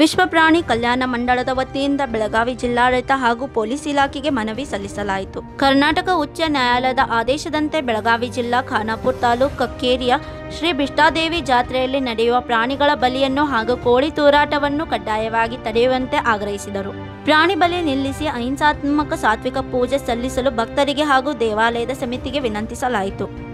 ವಿಶ್ವ ಪ್ರಾಣಿ ಕಲ್ಯಾಣ ಮಂಡಳದ ವತಿಯಿಂದ ಬೆಳಗಾವಿ ಜಿಲ್ಲಾಡಳಿತ ಹಾಗೂ ಪೊಲೀಸ್ ಇಲಾಖೆಗೆ ಮನವಿ ಸಲ್ಲಿಸಲಾಯಿತು. ಕರ್ನಾಟಕ ಉಚ್ಚ ನ್ಯಾಯಾಲಯದ ಆದೇಶದಂತೆ ಬೆಳಗಾವಿ ಜಿಲ್ಲಾ ಖಾನಾಪುರ ತಾಲೂಕು ಕಕ್ಕೇರಿಯ ಶ್ರೀ ಬಿಷ್ಟಾದೇವಿ ಜಾತ್ರೆಯಲ್ಲಿ ನಡೆಯುವ ಪ್ರಾಣಿಗಳ ಬಲಿಯನ್ನು ಹಾಗೂ ಕೋಳಿ ತೂರಾಟವನ್ನು ಕಡ್ಡಾಯವಾಗಿ ತಡೆಯುವಂತೆ ಆಗ್ರಹಿಸಿದರು. ಪ್ರಾಣಿ ಬಲಿ ನಿಲ್ಲಿಸಿ ಅಹಿಂಸಾತ್ಮಕ ಸಾತ್ವಿಕ ಪೂಜೆ ಸಲ್ಲಿಸಲು ಭಕ್ತರಿಗೆ ಹಾಗೂ ದೇವಾಲಯದ ಸಮಿತಿಗೆ ವಿನಂತಿಸಲಾಯಿತು.